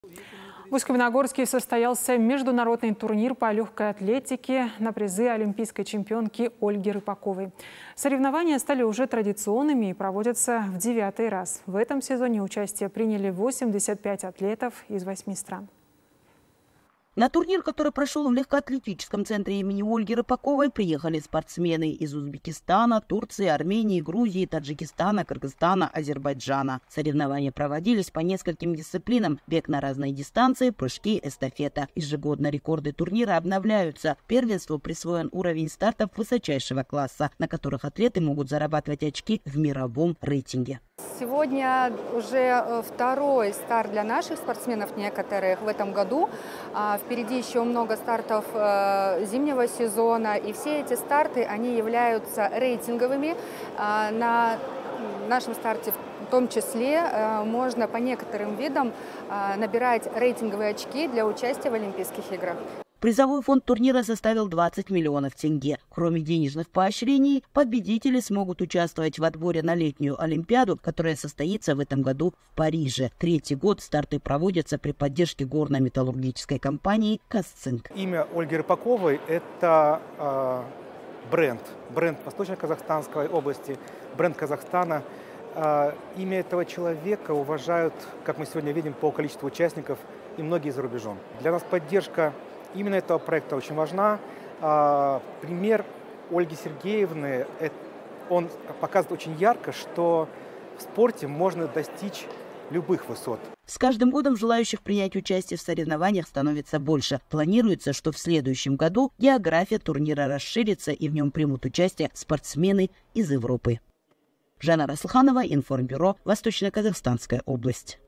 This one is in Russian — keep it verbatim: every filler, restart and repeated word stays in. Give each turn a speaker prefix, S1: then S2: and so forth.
S1: В Усть-Каменогорске состоялся международный турнир по легкой атлетике на призы олимпийской чемпионки Ольги Рыпаковой. Соревнования стали уже традиционными и проводятся в девятый раз. В этом сезоне участие приняли восемьдесят пять атлетов из восьми стран.
S2: На турнир, который прошел в легкоатлетическом центре имени Ольги Рыпаковой, приехали спортсмены из Узбекистана, Турции, Армении, Грузии, Таджикистана, Кыргызстана, Азербайджана. Соревнования проводились по нескольким дисциплинам: бег на разные дистанции, прыжки, эстафета. Ежегодно рекорды турнира обновляются. Первенству присвоен уровень стартов высочайшего класса, на которых атлеты могут зарабатывать очки в мировом рейтинге.
S3: Сегодня уже второй старт для наших спортсменов некоторых в этом году. Впереди еще много стартов зимнего сезона, и все эти старты, они являются рейтинговыми. На нашем старте в том числе можно по некоторым видам набирать рейтинговые очки для участия в Олимпийских играх.
S2: Призовой фонд турнира составил двадцать миллионов тенге. Кроме денежных поощрений, победители смогут участвовать в отборе на летнюю Олимпиаду, которая состоится в этом году в Париже. Третий год старты проводятся при поддержке горно-металлургической компании «Казцинк».
S4: Имя Ольги Рыпаковой – это э, бренд. Бренд Восточно-Казахстанской области, бренд Казахстана. Э, имя этого человека уважают, как мы сегодня видим, по количеству участников и многие за рубежом. Для нас поддержка именно этого проекта очень важна. Пример Ольги Сергеевны, он показывает очень ярко, что в спорте можно достичь любых высот.
S2: С каждым годом желающих принять участие в соревнованиях становится больше. Планируется, что в следующем году география турнира расширится и в нем примут участие спортсмены из Европы. Жанна Расылханова, Информбюро, Восточно-Казахстанская область.